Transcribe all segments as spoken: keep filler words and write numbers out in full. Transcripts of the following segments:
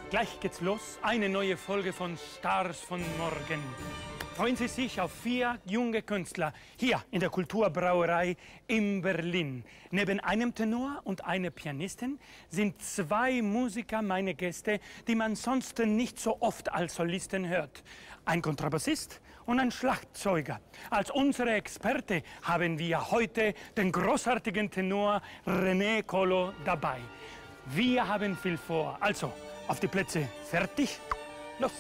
Gleich geht's los, eine neue Folge von Stars von Morgen. Freuen Sie sich auf vier junge Künstler hier in der Kulturbrauerei in Berlin. Neben einem Tenor und einer Pianistin sind zwei Musiker meine Gäste, die man sonst nicht so oft als Solisten hört. Ein Kontrabassist und ein Schlagzeuger. Als unsere Experte haben wir heute den großartigen Tenor René Colo dabei. Wir haben viel vor, also auf die Plätze, fertig, los!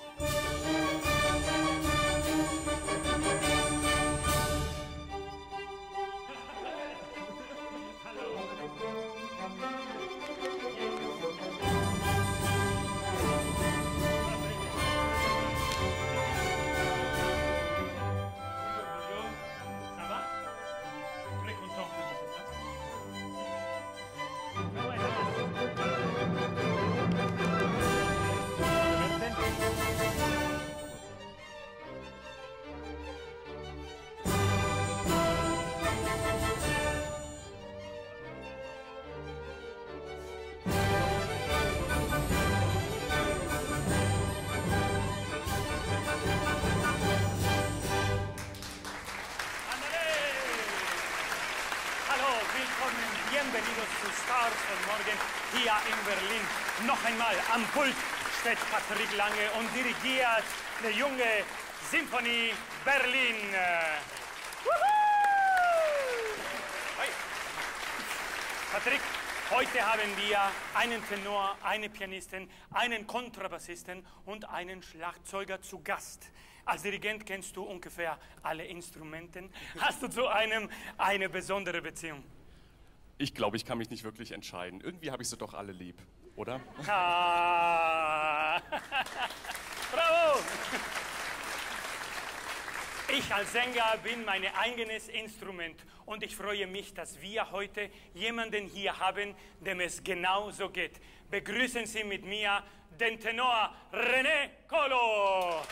Bienvenidos zu Stars von Morgen hier in Berlin. Noch einmal am Pult steht Patrick Lange und dirigiert die junge Symphonie Berlin. Hi. Patrick, heute haben wir einen Tenor, eine Pianistin, einen Kontrabassisten und einen Schlagzeuger zu Gast. Als Dirigent kennst du ungefähr alle Instrumente. Hast du zu einem eine besondere Beziehung? Ich glaube, ich kann mich nicht wirklich entscheiden. Irgendwie habe ich sie doch alle lieb, oder? Ah. Bravo! Ich als Sänger bin mein eigenes Instrument und ich freue mich, dass wir heute jemanden hier haben, dem es genau so geht. Begrüßen Sie mit mir den Tenor René Colo!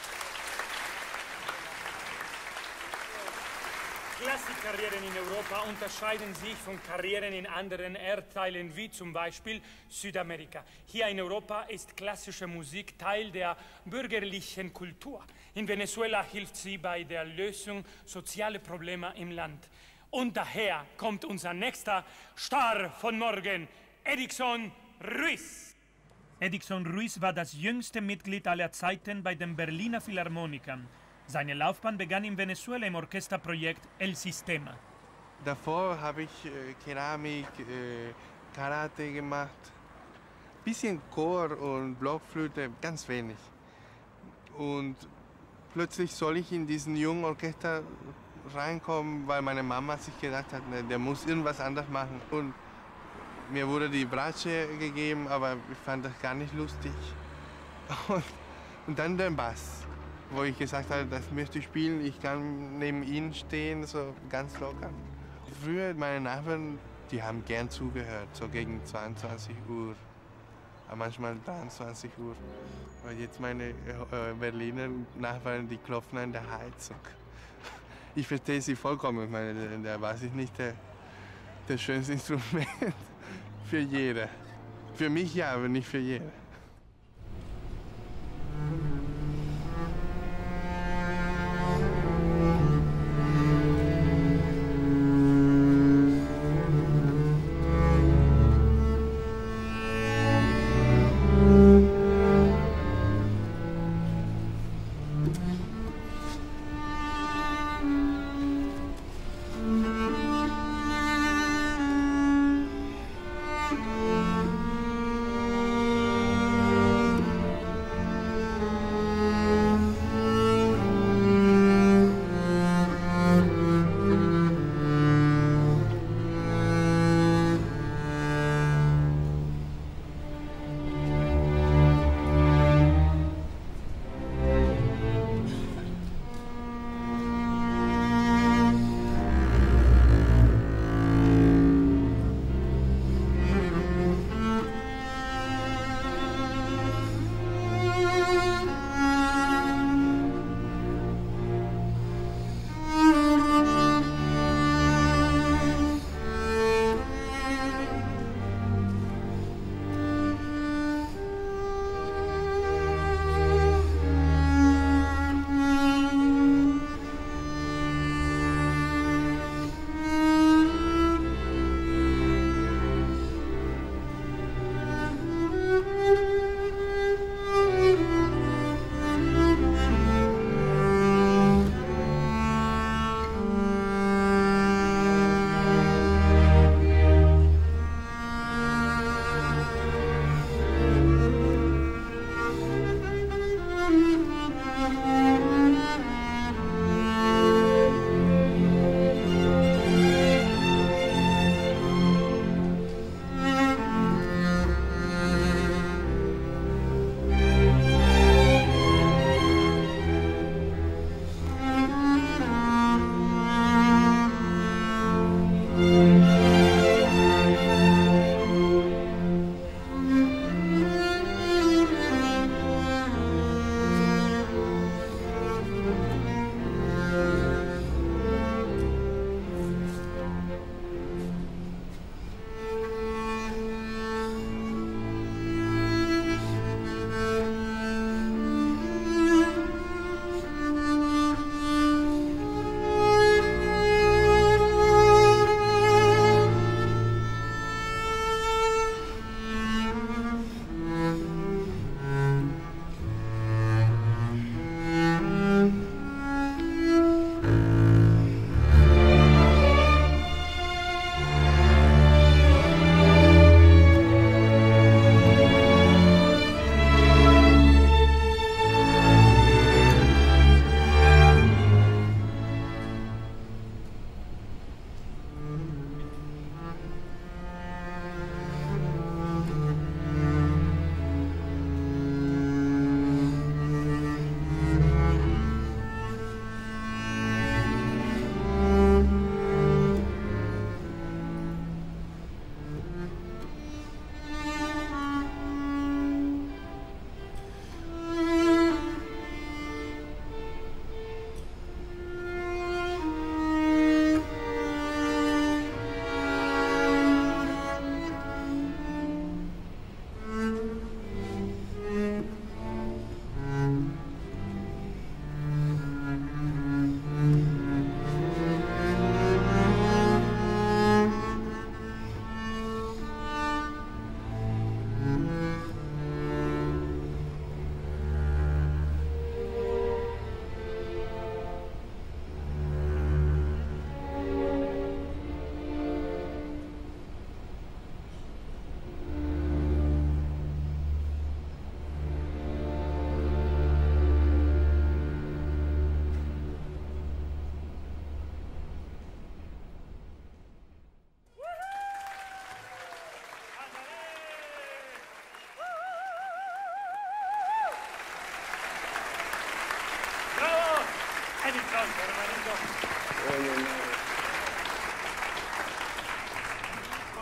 Klassikkarrieren in Europa unterscheiden sich von Karrieren in anderen Erdteilen, wie zum Beispiel Südamerika. Hier in Europa ist klassische Musik Teil der bürgerlichen Kultur. In Venezuela hilft sie bei der Lösung sozialer Probleme im Land. Und daher kommt unser nächster Star von morgen, Edison Ruiz. Edison Ruiz war das jüngste Mitglied aller Zeiten bei den Berliner Philharmonikern. Seine Laufbahn begann in Venezuela im Orchesterprojekt El Sistema. Davor habe ich äh, Keramik, äh, Karate gemacht, bisschen Chor und Blockflöte, ganz wenig. Und plötzlich soll ich in diesen jungen Orchester reinkommen, weil meine Mama sich gedacht hat, ne, der muss irgendwas anderes machen. Und mir wurde die Bratsche gegeben, aber ich fand das gar nicht lustig. Und, und dann der Bass, wo ich gesagt habe, das möchte ich spielen, ich kann neben ihnen stehen, so ganz locker. Früher meine Nachbarn, die haben gern zugehört, so gegen zweiundzwanzig Uhr, aber manchmal dreiundzwanzig Uhr. Aber jetzt meine äh, Berliner Nachbarn, die klopfen an der Heizung. Ich verstehe sie vollkommen, ich meine, der Bass ist nicht der, das schönste Instrument für jeder. Für mich ja, aber nicht für jeder.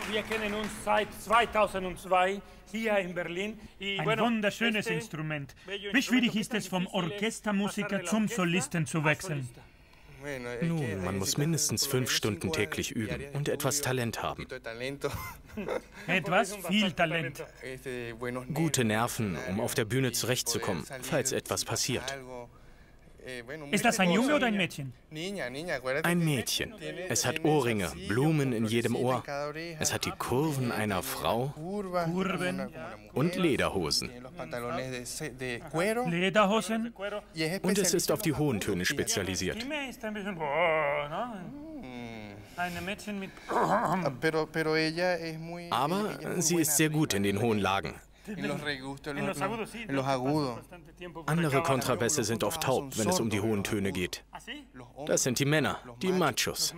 wir kennen uns seit zweitausendzwei hier in Berlin. Ein wunderschönes Instrument. Wie schwierig ist es, vom Orchestermusiker zum Solisten zu wechseln? Nun, man muss mindestens fünf Stunden täglich üben und etwas Talent haben. Etwas? Viel Talent. Gute Nerven, um auf der Bühne zurechtzukommen, falls etwas passiert. Ist das ein Junge oder ein Mädchen? Ein Mädchen. Es hat Ohrringe, Blumen in jedem Ohr. Es hat die Kurven einer Frau Kurven. und Lederhosen. Lederhosen? Und es ist auf die hohen Töne spezialisiert. Die Stimme ist ein bisschen... boah, ne? Ein Mädchen mit... Aber sie ist sehr gut in den hohen Lagen. Andere Kontrabässe sind oft taub, wenn es um die hohen Töne geht. Das sind die Männer, die Machos.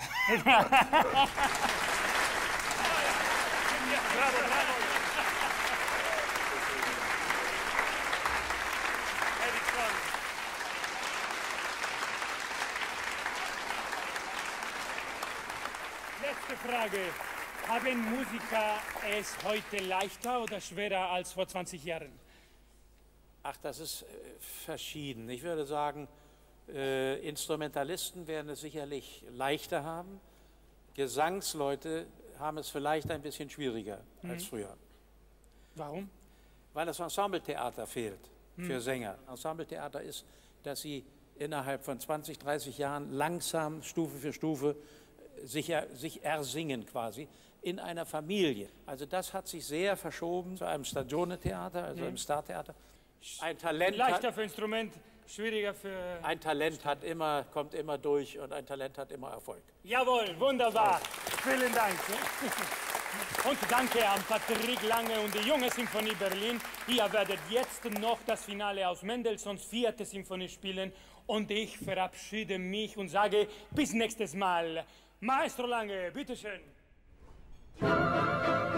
Letzte Frage. Haben Musiker es heute leichter oder schwerer als vor zwanzig Jahren? Ach, das ist äh, verschieden. Ich würde sagen, äh, Instrumentalisten werden es sicherlich leichter haben. Gesangsleute haben es vielleicht ein bisschen schwieriger mhm. als früher. Warum? Weil das Ensembletheater fehlt mhm. für Sänger. Ensembletheater ist, dass sie innerhalb von zwanzig, dreißig Jahren langsam, Stufe für Stufe, sich, er, sich ersingen quasi in einer Familie. Also das hat sich sehr verschoben zu einem Stagione-Theater, also mhm. einem Startheater. Ein Talent leichter hat, für Instrument, schwieriger für... Ein Talent hat immer, kommt immer durch und ein Talent hat immer Erfolg. Jawohl, wunderbar. Vielen Dank. Und danke an Patrick Lange und die Junge Symphonie Berlin. Ihr werdet jetzt noch das Finale aus Mendelssohns vierte Symphonie spielen. Und ich verabschiede mich und sage bis nächstes Mal. Maestro Lange, bitteschön.